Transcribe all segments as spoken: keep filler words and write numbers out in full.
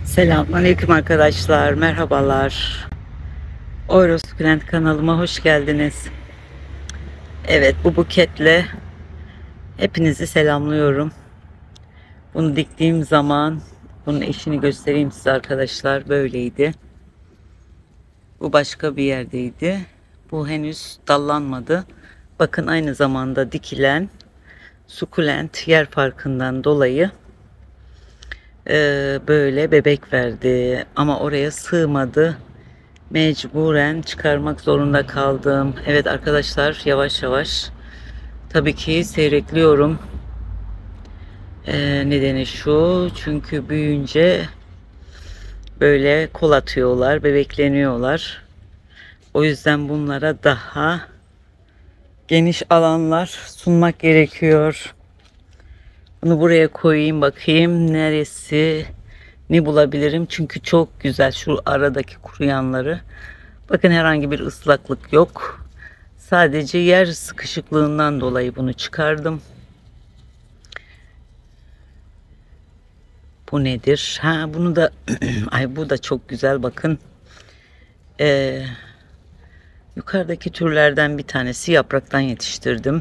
Selamünaleyküm arkadaşlar, merhabalar. Eurosukulent kanalıma hoş geldiniz. Evet, bu buketle hepinizi selamlıyorum. Bunu diktiğim zaman, bunun eşini göstereyim size arkadaşlar, böyleydi. Bu başka bir yerdeydi. Bu henüz dallanmadı. Bakın aynı zamanda dikilen sukulent yer farkından dolayı e, böyle bebek verdi. Ama oraya sığmadı. Mecburen çıkarmak zorunda kaldım. Evet arkadaşlar, yavaş yavaş tabii ki seyrekliyorum. Ee, nedeni şu, çünkü büyüyünce böyle kol atıyorlar, bebekleniyorlar. O yüzden bunlara daha geniş alanlar sunmak gerekiyor. Bunu buraya koyayım, bakayım neresi ne bulabilirim. Çünkü çok güzel şu aradaki kuruyanları. Bakın, herhangi bir ıslaklık yok. Sadece yer sıkışıklığından dolayı bunu çıkardım. Bu nedir? Ha, bunu da ay, bu da çok güzel, bakın. Ee, yukarıdaki türlerden bir tanesi, yapraktan yetiştirdim.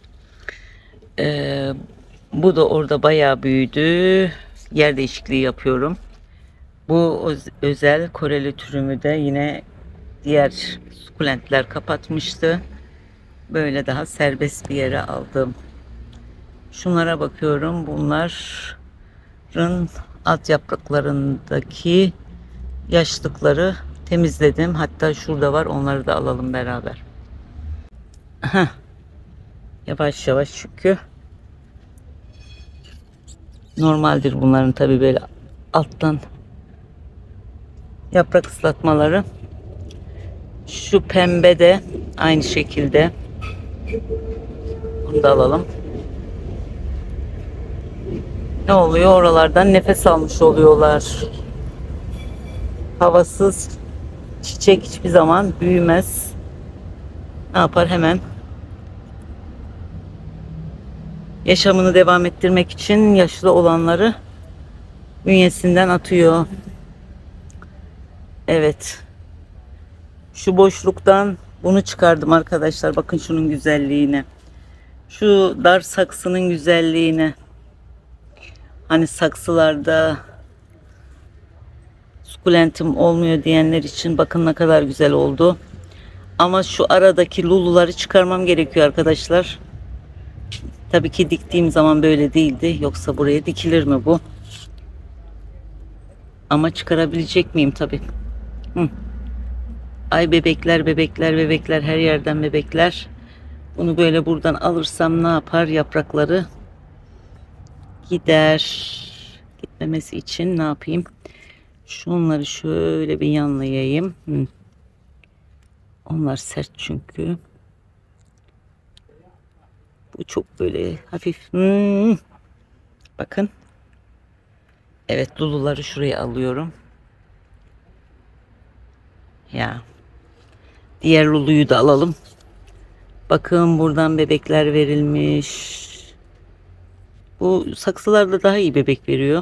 Ee, bu da orada bayağı büyüdü. Yer değişikliği yapıyorum. Bu özel Koreli türümü de yine diğer sukulentler kapatmıştı. Böyle daha serbest bir yere aldım. Şunlara bakıyorum. Bunların alt yapraklarındaki yaşlıkları temizledim. Hatta şurada var. Onları da alalım beraber. Heh. Yavaş yavaş, çünkü normaldir bunların tabii böyle alttan yaprak ıslatmaları. Şu pembe de aynı şekilde. Bunu da alalım. Ne oluyor? Oralardan nefes almış oluyorlar. Havasız çiçek hiçbir zaman büyümez. Ne yapar? Hemen yaşamını devam ettirmek için yaşlı olanları bünyesinden atıyor. Evet. Şu boşluktan bunu çıkardım arkadaşlar. Bakın şunun güzelliğine. Şu dar saksının güzelliğine. Hani saksılarda sukulentim olmuyor diyenler için bakın ne kadar güzel oldu. Ama şu aradaki luluları çıkarmam gerekiyor arkadaşlar. Tabii ki diktiğim zaman böyle değildi. Yoksa buraya dikilir mi bu? Ama çıkarabilecek miyim tabii. Hı. Ay, bebekler bebekler bebekler, her yerden bebekler. Bunu böyle buradan alırsam ne yapar? Yaprakları gider. Gitmemesi için ne yapayım? Şunları şöyle bir yanlayayım. Hı. Onlar sert çünkü. Bu çok böyle hafif. Hmm. Bakın. Evet, luluları şuraya alıyorum. Ya. Diğer luluyu da alalım. Bakın, buradan bebekler verilmiş. Bu saksılarda daha iyi bebek veriyor.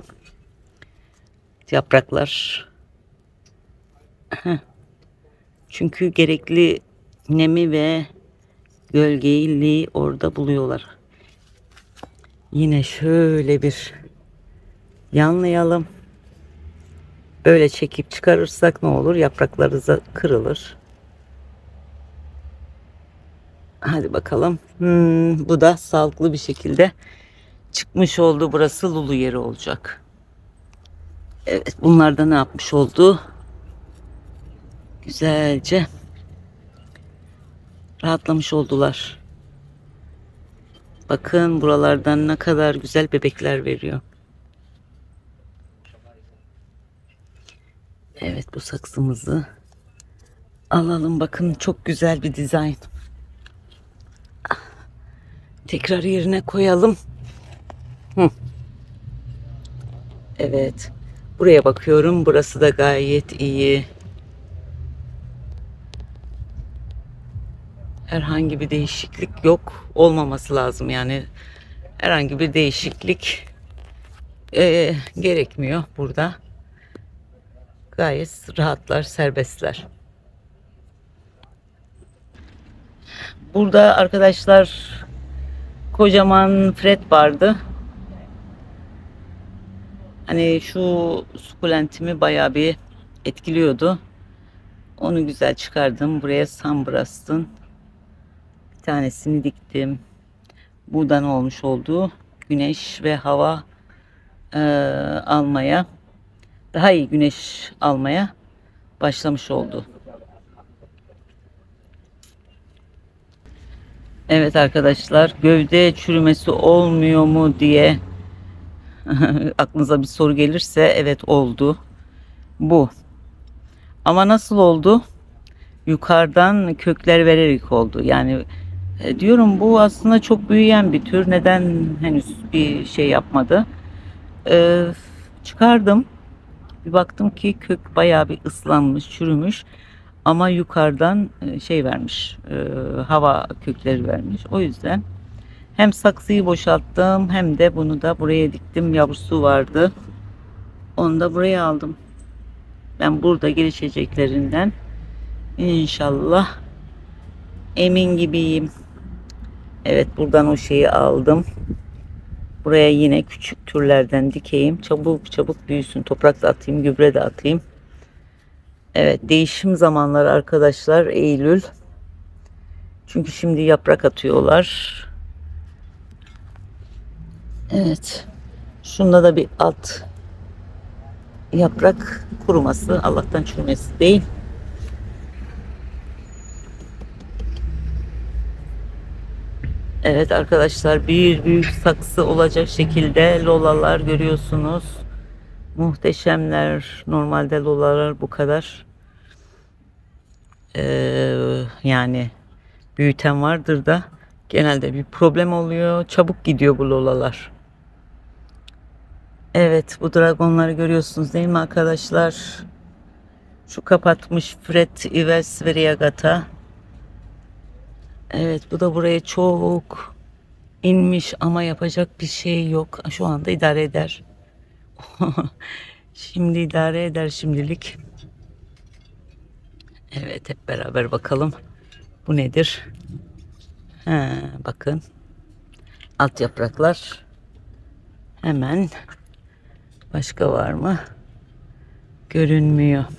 Yapraklar. Heh. Çünkü gerekli nemi ve gölgeliği orada buluyorlar. Yine şöyle bir yanlayalım. Böyle çekip çıkarırsak ne olur? Yaprakları da kırılır. Hadi bakalım. Hmm, bu da sağlıklı bir şekilde çıkmış oldu. Burası lulu yeri olacak. Evet, bunlar da ne yapmış oldu? Güzelce rahatlamış oldular. Bakın, buralardan ne kadar güzel bebekler veriyor. Evet, bu saksımızı alalım. Bakın, çok güzel bir dizayn. Tekrar yerine koyalım. Hı. Evet. Buraya bakıyorum. Burası da gayet iyi. Herhangi bir değişiklik yok. Olmaması lazım yani. Herhangi bir değişiklik e, gerekmiyor burada. Gayet rahatlar, serbestler. Burada arkadaşlar kocaman fred vardı. Hani şu sukulentimi bayağı bir etkiliyordu. Onu güzel çıkardım. Buraya Sunburst'ın bir tanesini diktim. Buradan olmuş olduğu güneş ve hava e, almaya, daha iyi güneş almaya başlamış oldu. Evet arkadaşlar, gövde çürümesi olmuyor mu diye aklınıza bir soru gelirse, evet oldu. Bu. Ama nasıl oldu? Yukarıdan kökler vererek oldu. Yani e, diyorum bu aslında çok büyüyen bir tür. Neden henüz bir şey yapmadı? Ee, çıkardım. Bir baktım ki kök bayağı bir ıslanmış, çürümüş. Ama yukarıdan e, şey vermiş, e, hava kökleri vermiş. O yüzden hem saksıyı boşalttım hem de bunu da buraya diktim. Yavrusu vardı. Onu da buraya aldım. Ben burada gelişeceklerinden İnşallah emin gibiyim. Evet, buradan o şeyi aldım. Buraya yine küçük türlerden dikeyim. Çabuk çabuk büyüsün. Toprak da atayım, gübre de atayım. Evet, değişim zamanları arkadaşlar Eylül. Çünkü şimdi yaprak atıyorlar. Evet. Şunda da bir alt yaprak kuruması, Allah'tan çürümesi değil. Evet arkadaşlar, bir büyük saksı olacak şekilde lolalar görüyorsunuz. Muhteşemler. Normalde lolalar bu kadar. Ee, yani büyüten vardır da genelde bir problem oluyor. Çabuk gidiyor bu lolalar. Evet, bu dragonları görüyorsunuz değil mi arkadaşlar? Şu kapatmış Fred Ives Variegata. Evet, bu da buraya çok inmiş ama yapacak bir şey yok. Şu anda idare eder. Şimdi idare eder şimdilik. Evet, hep beraber bakalım. Bu nedir? Ha, bakın. Alt yapraklar. Hemen. Başka var mı? Görünmüyor.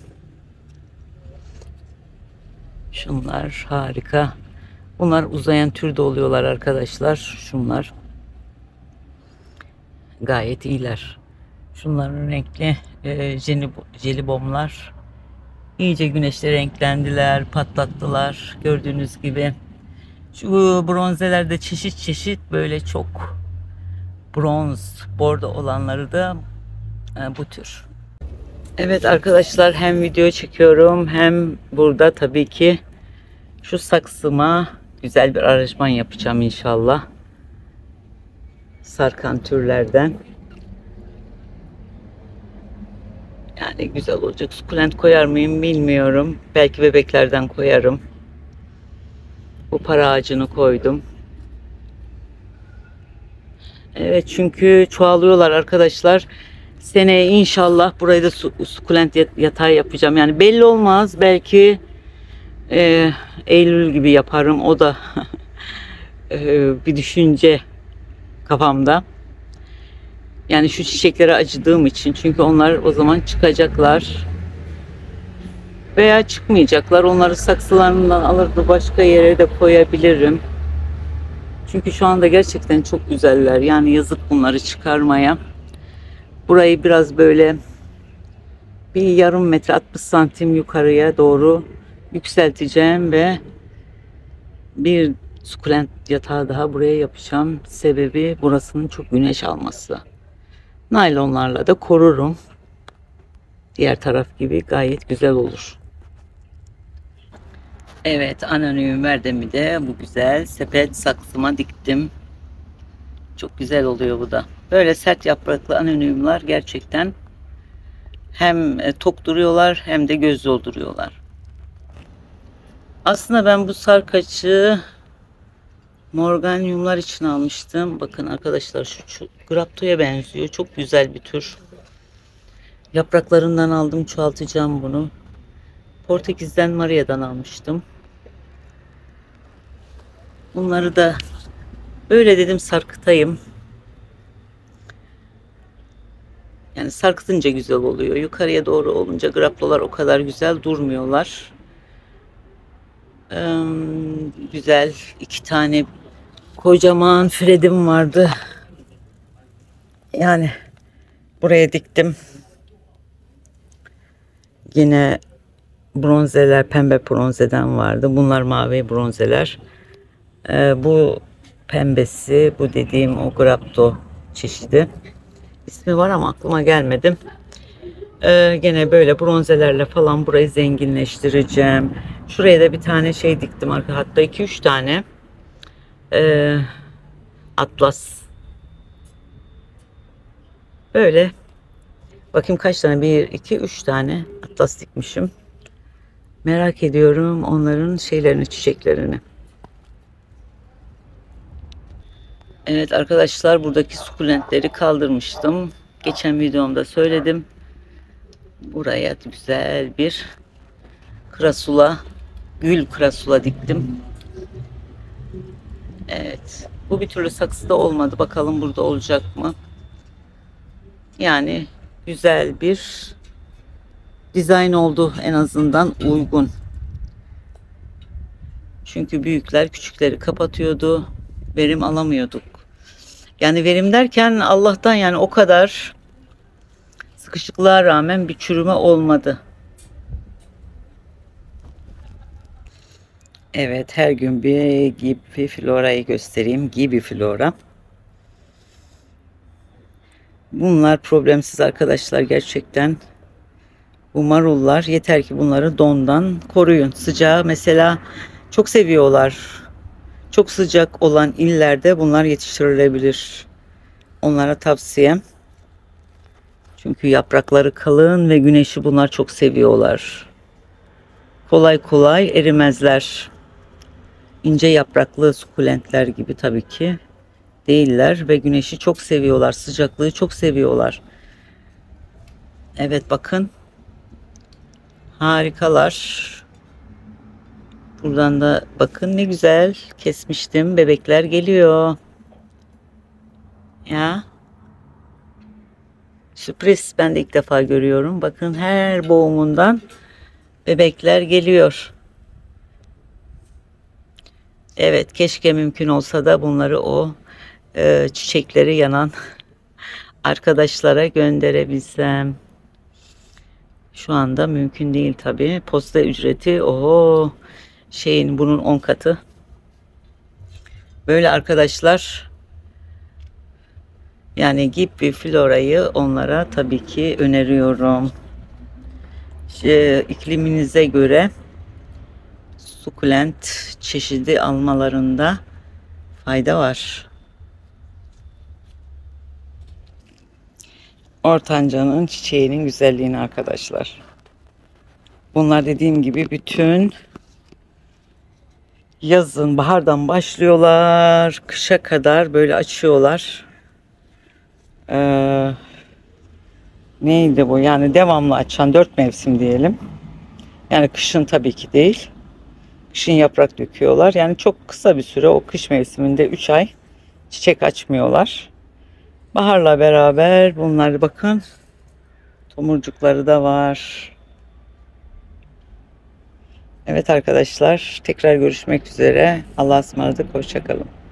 Şunlar harika. Bunlar uzayan türde oluyorlar arkadaşlar. Şunlar gayet iyiler. Şunların renkli e, jelibomlar iyice güneşte renklendiler, patlattılar. Gördüğünüz gibi. Şu bronzelerde çeşit çeşit böyle çok bronz, bordo olanları da e, bu tür. Evet arkadaşlar, hem video çekiyorum hem burada tabii ki şu saksıma güzel bir aranjman yapacağım inşallah. Sarkan türlerden. Yani güzel olacak. Sukulent koyar mıyım bilmiyorum. Belki bebeklerden koyarım. Bu para ağacını koydum. Evet, çünkü çoğalıyorlar arkadaşlar. Seneye inşallah burayı da su, sukulent yatağı yapacağım. Yani belli olmaz. Belki e, Eylül gibi yaparım. O da e, bir düşünce kafamda. Yani şu çiçeklere acıdığım için. Çünkü onlar o zaman çıkacaklar. Veya çıkmayacaklar. Onları saksılarından alır da başka yere de koyabilirim. Çünkü şu anda gerçekten çok güzeller. Yani yazık bunları çıkarmaya. Burayı biraz böyle bir yarım metre altmış santim yukarıya doğru yükselteceğim ve bir sukulent yatağı daha buraya yapacağım. Sebebi burasının çok güneş alması. Naylonlarla da korurum. Diğer taraf gibi gayet güzel olur. Evet, anonim verdemi de bu güzel sepet saksıma diktim. Çok güzel oluyor bu da. Böyle sert yapraklı anonimler gerçekten hem tok duruyorlar hem de göz dolduruyorlar. Aslında ben bu sarkaçı morganyumlar için almıştım. Bakın arkadaşlar, şu, şu graptoya benziyor. Çok güzel bir tür. Yapraklarından aldım, çoğaltacağım bunu. Portekiz'den, Maria'dan almıştım. Bunları da böyle dedim sarkıtayım. Yani sarkıtınca güzel oluyor. Yukarıya doğru olunca graplolar o kadar güzel durmuyorlar. Ee, güzel iki tane kocaman Fred'im vardı. Yani buraya diktim. Yine bronzeler, pembe bronzeden vardı. Bunlar mavi bronzeler. Ee, bu pembesi, bu dediğim o grapto çeşidi. İsmi var ama aklıma gelmedi. Ee, gene böyle bronzelerle falan burayı zenginleştireceğim. Şuraya da bir tane şey diktim arka, hatta iki üç tane ee, atlas. Böyle bakayım kaç tane, bir iki üç tane atlas dikmişim. Merak ediyorum onların şeylerini, çiçeklerini. Evet arkadaşlar, buradaki sukulentleri kaldırmıştım. Geçen videomda söyledim. Buraya güzel bir krasula, gül krasula diktim. Evet. Bu bir türlü saksıda olmadı. Bakalım burada olacak mı? Yani güzel bir dizayn oldu, en azından uygun. Çünkü büyükler küçükleri kapatıyordu. Verim alamıyorduk. Yani verim derken Allah'tan yani o kadar sıkışıklığa rağmen bir çürüme olmadı. Evet, her gün bir gibi florayı göstereyim. Gibi flora. Bunlar problemsiz arkadaşlar gerçekten. Bu marullar, yeter ki bunları dondan koruyun. Sıcağı mesela çok seviyorlar. Çok sıcak olan illerde bunlar yetiştirilebilir. Onlara tavsiyem. Çünkü yaprakları kalın ve güneşi bunlar çok seviyorlar. Kolay kolay erimezler. İnce yapraklı sukulentler gibi tabii ki değiller ve güneşi çok seviyorlar. Sıcaklığı çok seviyorlar. Evet bakın. Harikalar. Buradan da bakın ne güzel kesmiştim. Bebekler geliyor. Ya. Sürpriz. Ben de ilk defa görüyorum. Bakın her boğumundan bebekler geliyor. Evet, keşke mümkün olsa da bunları o e, çiçekleri yanan arkadaşlara gönderebilsem. Şu anda mümkün değil tabi. Posta ücreti o şeyin bunun on katı. Böyle arkadaşlar, yani Gibi florayı onlara tabii ki öneriyorum. Şey, ikliminize göre sukulent çeşidi almalarında fayda var. Ortancanın çiçeğinin güzelliğini arkadaşlar. Bunlar dediğim gibi bütün yazın, bahardan başlıyorlar. Kışa kadar böyle açıyorlar. Ee, neydi bu? Yani devamlı açan dört mevsim diyelim. Yani kışın tabii ki değil. Kışın yaprak döküyorlar. Yani çok kısa bir süre, o kış mevsiminde üç ay çiçek açmıyorlar. Baharla beraber bunlar bakın. Tomurcukları da var. Evet arkadaşlar, tekrar görüşmek üzere. Allah'a ısmarladık. Hoşça kalın.